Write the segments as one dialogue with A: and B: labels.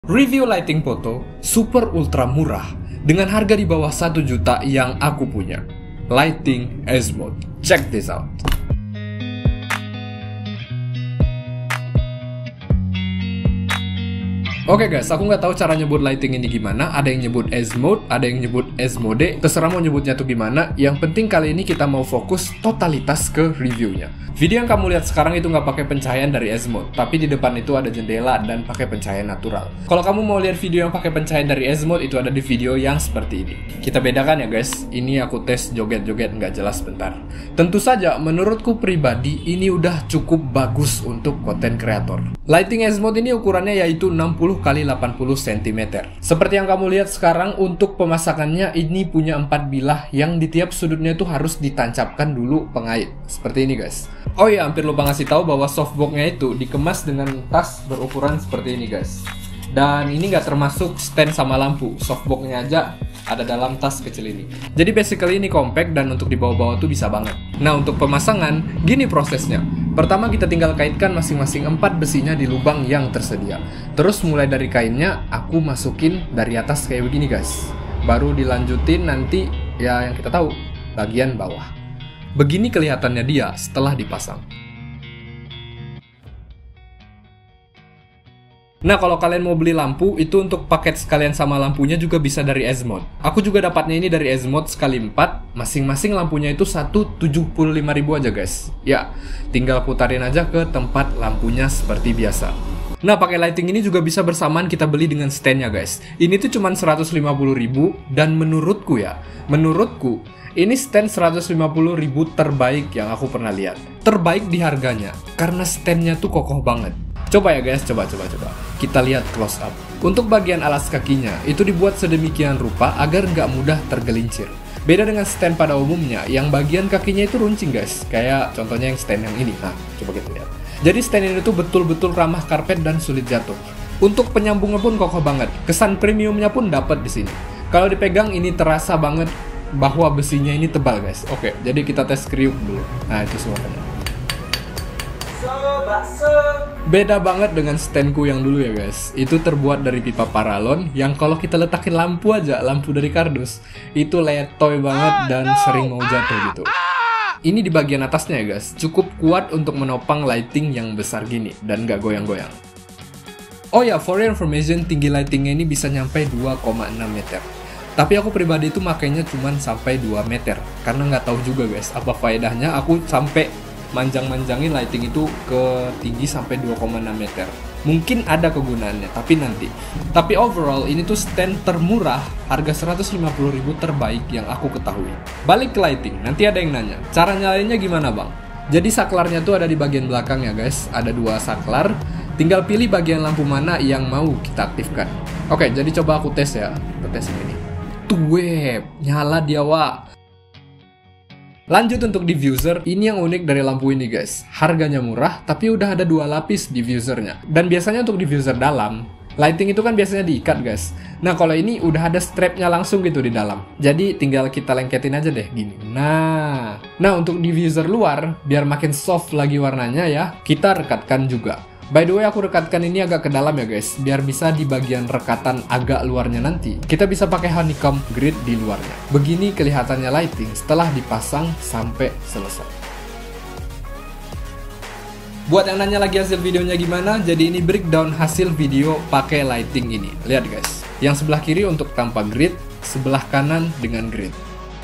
A: Review lighting foto super ultra murah dengan harga di bawah 1 juta yang aku punya. Lighting Azimuth. Check this out. Oke guys, aku nggak tahu cara nyebut lighting ini gimana. Ada yang nyebut Azimuth, ada yang nyebut Azimode. Terserah mau nyebutnya tuh gimana. Yang penting kali ini kita mau fokus totalitas ke reviewnya. Video yang kamu lihat sekarang itu nggak pakai pencahayaan dari Azimuth, tapi di depan itu ada jendela dan pakai pencahayaan natural. Kalau kamu mau lihat video yang pakai pencahayaan dari Azimuth, itu ada di video yang seperti ini. Kita bedakan ya guys. Ini aku tes joget-joget nggak jelas bentar. Tentu saja, menurutku pribadi ini udah cukup bagus untuk konten kreator. Lighting Azimuth ini ukurannya yaitu 60 x 80 cm. Seperti yang kamu lihat sekarang, untuk pemasakannya ini punya 4 bilah yang di tiap sudutnya itu harus ditancapkan dulu pengait. Seperti ini guys. Oh iya, hampir lupa ngasih tahu bahwa softbox-nya itu dikemas dengan tas berukuran seperti ini guys. Dan ini nggak termasuk stand sama lampu, softbox-nya aja ada dalam tas kecil ini. Jadi basically ini compact dan untuk dibawa-bawa tuh bisa banget. Nah, untuk pemasangan, gini prosesnya. Pertama kita tinggal kaitkan masing-masing 4 besinya di lubang yang tersedia. Terus mulai dari kainnya, aku masukin dari atas kayak begini guys. Baru dilanjutin nanti ya yang kita tahu, bagian bawah. Begini kelihatannya dia setelah dipasang. Nah, kalau kalian mau beli lampu, itu untuk paket sekalian sama lampunya juga bisa dari Azimuth. Aku juga dapatnya ini dari Azimuth sekali 4, masing-masing lampunya itu 175.000 aja guys. Ya, tinggal putarin aja ke tempat lampunya seperti biasa. Nah, pakai lighting ini juga bisa bersamaan kita beli dengan standnya guys. Ini tuh cuma 150.000 dan menurutku ini stand 150.000 terbaik yang aku pernah lihat. Terbaik di harganya, karena standnya tuh kokoh banget. Coba ya guys, coba. Kita lihat close up. Untuk bagian alas kakinya, itu dibuat sedemikian rupa agar nggak mudah tergelincir. Beda dengan stand pada umumnya, yang bagian kakinya itu runcing guys. Kayak contohnya yang stand yang ini. Nah, coba kita lihat. Jadi stand ini tuh betul-betul ramah karpet dan sulit jatuh. Untuk penyambungnya pun kokoh banget. Kesan premiumnya pun dapat di sini. Kalau dipegang ini terasa banget bahwa besinya ini tebal guys. Oke, jadi kita tes kriuk dulu. Nah, itu suaranya. Beda banget dengan standku yang dulu ya guys. Itu terbuat dari pipa paralon yang kalau kita letakin lampu aja, lampu dari kardus, itu letoy banget dan sering mau jatuh gitu. Ini di bagian atasnya ya guys, cukup kuat untuk menopang lighting yang besar gini dan gak goyang-goyang. Oh ya, for your information, tinggi lightingnya ini bisa nyampe 2,6 meter. Tapi aku pribadi itu makainya cuman sampai 2 meter. Karena nggak tahu juga guys, apa faedahnya aku sampai manjang-manjangin lighting itu ke tinggi sampai 2,6 meter. Mungkin ada kegunaannya, tapi nanti. Tapi overall, ini tuh stand termurah, harga 150.000 terbaik yang aku ketahui. Balik ke lighting, nanti ada yang nanya, cara nyalainnya gimana bang? Jadi saklarnya tuh ada di bagian belakang ya guys, ada 2 saklar. Tinggal pilih bagian lampu mana yang mau kita aktifkan. Oke, jadi coba aku tes ya. Kita tes ini. Tuh, nyala dia wah. Lanjut untuk diffuser, ini yang unik dari lampu ini guys. Harganya murah, tapi udah ada 2 lapis diffusernya. Dan biasanya untuk diffuser dalam, lighting itu kan biasanya diikat guys. Nah, kalau ini udah ada strapnya langsung gitu di dalam. Jadi tinggal kita lengketin aja deh gini. Nah untuk diffuser luar, biar makin soft lagi warnanya ya, kita rekatkan juga. By the way, aku rekatkan ini agak ke dalam ya guys, biar bisa di bagian rekatan agak luarnya nanti, kita bisa pakai honeycomb grid di luarnya. Begini kelihatannya lighting setelah dipasang sampai selesai. Buat yang nanya lagi hasil videonya gimana, jadi ini breakdown hasil video pakai lighting ini. Lihat guys, yang sebelah kiri untuk tanpa grid, sebelah kanan dengan grid.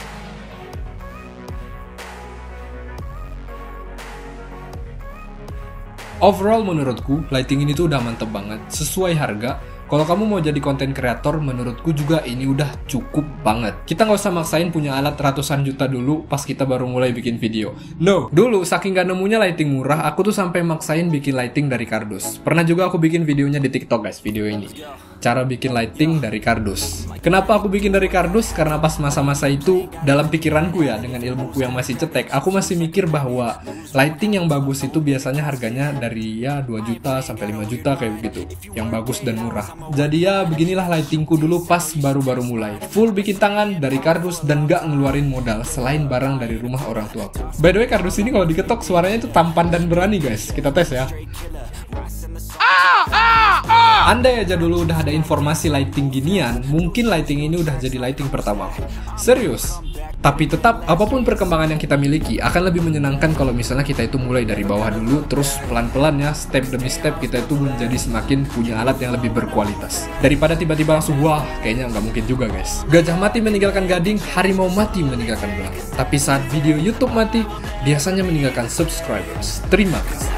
A: Overall menurutku, lighting ini tuh udah mantep banget, sesuai harga. Kalau kamu mau jadi konten kreator, menurutku juga ini udah cukup banget. Kita nggak usah maksain punya alat ratusan juta dulu pas kita baru mulai bikin video. No, dulu saking gak nemunya lighting murah, aku tuh sampai maksain bikin lighting dari kardus. Pernah juga aku bikin videonya di TikTok guys, video ini. Cara bikin lighting dari kardus. Kenapa aku bikin dari kardus? Karena pas masa-masa itu, dalam pikiranku ya, dengan ilmuku yang masih cetek, aku masih mikir bahwa lighting yang bagus itu biasanya harganya dari ya 2 juta sampai 5 juta kayak begitu. Yang bagus dan murah. Jadi ya beginilah lightingku dulu pas baru-baru mulai. Full bikin tangan dari kardus dan gak ngeluarin modal selain barang dari rumah orang tuaku. By the way, kardus ini kalau diketok suaranya itu tampan dan berani guys. Kita tes ya. Andai aja dulu udah ada informasi lighting ginian, mungkin lighting ini udah jadi lighting pertama. Serius. Tapi tetap, apapun perkembangan yang kita miliki, akan lebih menyenangkan kalau misalnya kita itu mulai dari bawah dulu, terus pelan-pelan ya, step demi step kita itu menjadi semakin punya alat yang lebih berkualitas. Daripada tiba-tiba langsung, wah, kayaknya nggak mungkin juga guys. Gajah mati meninggalkan gading, harimau mati meninggalkan belang. Tapi saat video YouTube mati, biasanya meninggalkan subscribers. Terima kasih.